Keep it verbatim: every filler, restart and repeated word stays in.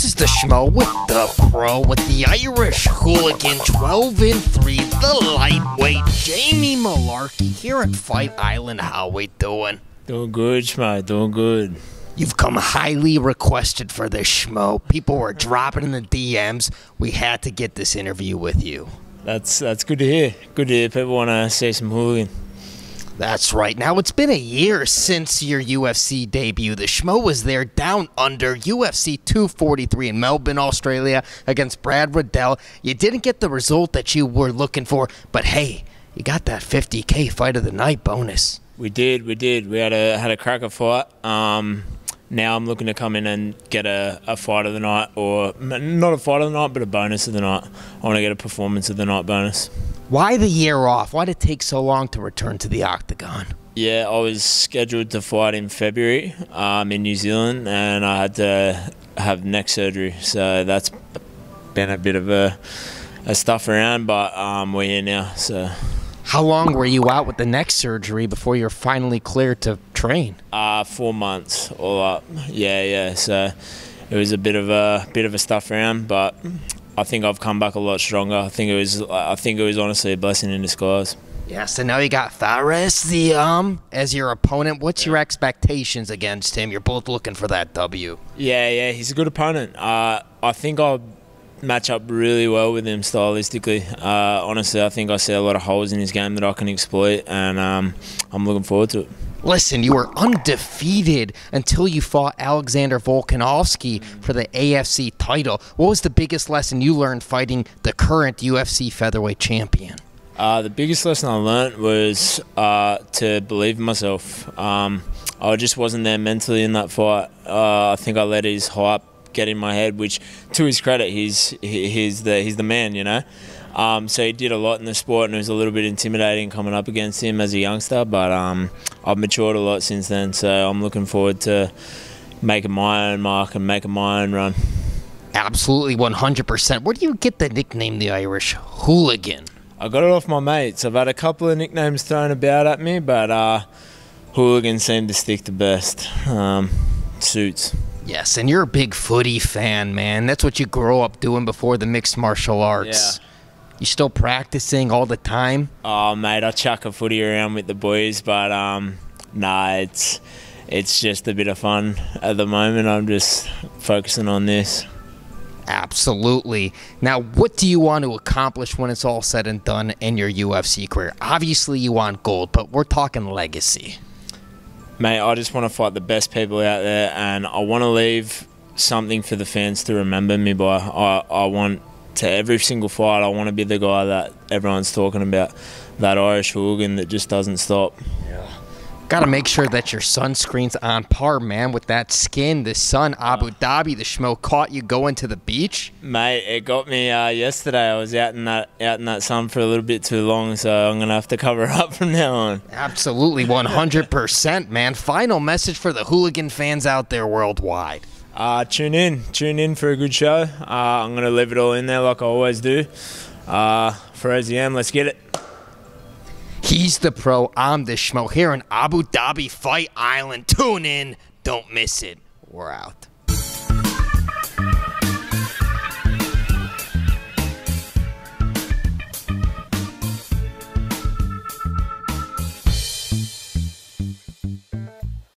This is the Schmo with the Pro with the Irish Hooligan twelve and three, the lightweight Jamie Mullarkey here at Fight Island. How we doing? Doing good, Schmo, doing good. You've come highly requested for this, Schmo. People were dropping in the D Ms. We had to get this interview with you. That's that's good to hear. Good to hear people want to see some hooligan. That's right. Now, it's been a year since your U F C debut. The Schmo was there down under U F C two forty-three in Melbourne, Australia against Brad Riddell. You didn't get the result that you were looking for, but hey, you got that fifty K fight of the night bonus. We did, we did. We had a had a cracker fight. Um, now I'm looking to come in and get a, a fight of the night, or not a fight of the night, but a bonus of the night. I want to get a performance of the night bonus. Why the year off? Why did it take so long to return to the octagon? Yeah, I was scheduled to fight in February um, in New Zealand, and I had to have neck surgery. So that's been a bit of a, a stuff around, but um, we're here now. So. How long were you out with the neck surgery before you're finally cleared to train? Uh, four months all up. Yeah, yeah. So it was a bit of a bit of a stuff around, but I think I've come back a lot stronger. I think it was I think it was honestly a blessing in disguise. Yeah, so now you got Fares the um as your opponent. What's your expectations against him? You're both looking for that W. Yeah, yeah, he's a good opponent. Uh, I think I'll match up really well with him stylistically. Uh, honestly, I think I see a lot of holes in his game that I can exploit, and um, I'm looking forward to it. Listen, you were undefeated until you fought Alexander Volkanovski for the A F C title. What was the biggest lesson you learned fighting the current U F C featherweight champion? Uh, the biggest lesson I learned was uh, to believe in myself. Um, I just wasn't there mentally in that fight. Uh, I think I let his hype get in my head, which, to his credit, he's he, he's the he's the man, you know. Um, so he did a lot in the sport, and it was a little bit intimidating coming up against him as a youngster. But um, I've matured a lot since then, so I'm looking forward to making my own mark and making my own run. Absolutely, one hundred percent. Where do you get the nickname the Irish Hooligan? I got it off my mates. I've had a couple of nicknames thrown about at me, but uh, Hooligan seemed to stick the best. Um, suits. Yes, and you're a big footy fan, man. That's what you grow up doing before the mixed martial arts. Yeah. You still practicing all the time? Oh, mate, I chuck a footy around with the boys, but um, nah, it's it's just a bit of fun at the moment. I'm just focusing on this. Absolutely. Now, what do you want to accomplish when it's all said and done in your U F C career? Obviously, you want gold, but we're talking legacy. Mate, I just want to fight the best people out there, and I want to leave something for the fans to remember me by. I, I want to every single fight, I want to be the guy that everyone's talking about, that Irish hooligan that just doesn't stop. Yeah. Got to make sure that your sunscreen's on par, man, with that skin. The sun, Abu Dhabi, the Schmo caught you going to the beach. Mate, it got me uh, yesterday. I was out in that out in that sun for a little bit too long, so I'm going to have to cover up from now on. Absolutely, one hundred percent, man. Final message for the hooligan fans out there worldwide. Uh, tune in. Tune in for a good show. Uh, I'm going to leave it all in there like I always do. Uh, for A Z M, let's get it. He's the Pro. I'm the Schmo here in Abu Dhabi Fight Island. Tune in. Don't miss it. We're out.